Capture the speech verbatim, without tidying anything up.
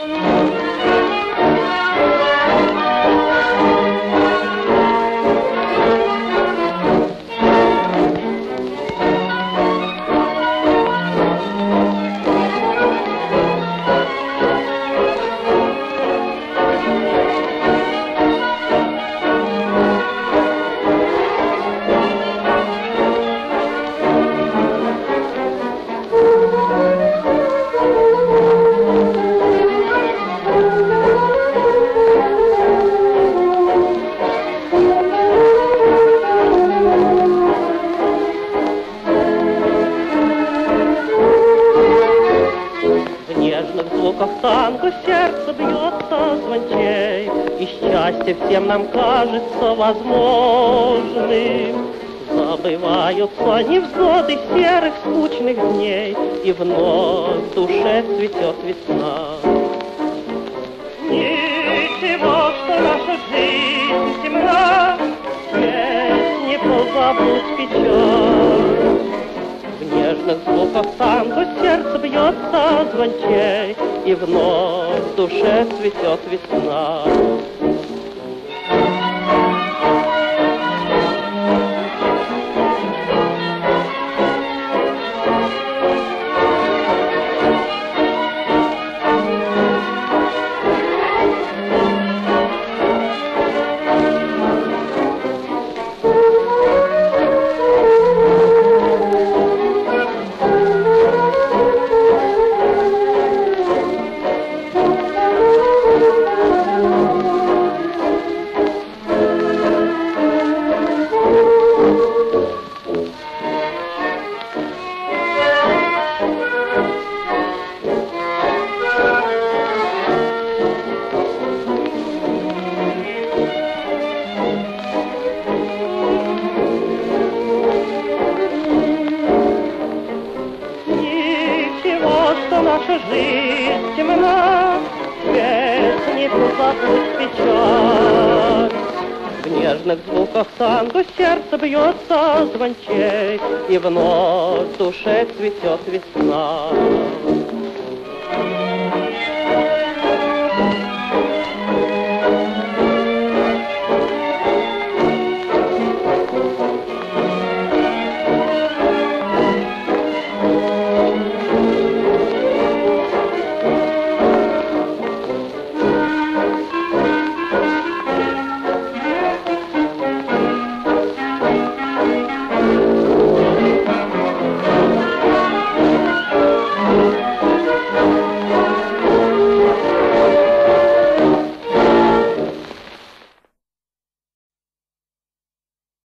звуках танго сердце бьется звончей, и счастье всем нам кажется возможным. Забываются невзгоды серых скучных дней, и вновь в душе цветет весна. Ничего, что наша жизнь темна, здесь не позабудь печаль. В нежных звуках танго сердце бьется звончей, и вновь в душе цветет весна. Наша жизнь темна, здесь не позабудь печаль. В нежных звуках танго сердце бьется звончей, и вновь в душе цветет весна.